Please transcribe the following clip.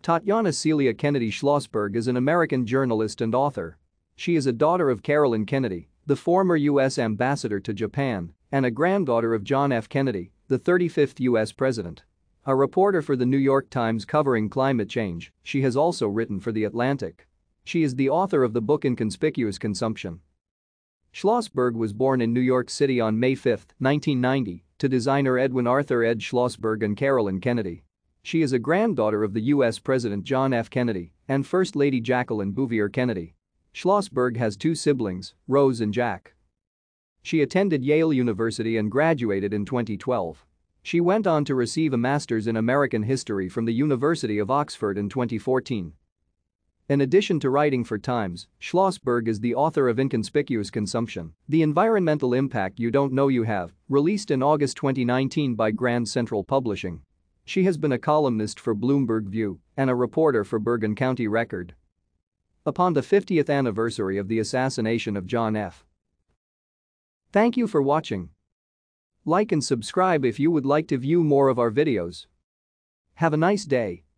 Tatiana Celia Kennedy Schlossberg is an American journalist and author. She is a daughter of Carolyn Kennedy, the former U.S. ambassador to Japan, and a granddaughter of John F. Kennedy, the 35th U.S. president. A reporter for the New York Times covering climate change, she has also written for The Atlantic. She is the author of the book Inconspicuous Consumption. Schlossberg was born in New York City on May 5, 1990, to designer Edwin Arthur Ed Schlossberg and Carolyn Kennedy. She is a granddaughter of the U.S. President John F. Kennedy and First Lady Jacqueline Bouvier Kennedy. Schlossberg has two siblings, Rose and Jack. She attended Yale University and graduated in 2012. She went on to receive a master's in American history from the University of Oxford in 2014. In addition to writing for Times, Schlossberg is the author of Inconspicuous Consumption, The Environmental Impact You Don't Know You Have, released in August 2019 by Grand Central Publishing. She has been a columnist for Bloomberg View and a reporter for Bergen County Record. Upon the 50th anniversary of the assassination of John F. Thank you for watching. Like and subscribe if you would like to view more of our videos. Have a nice day.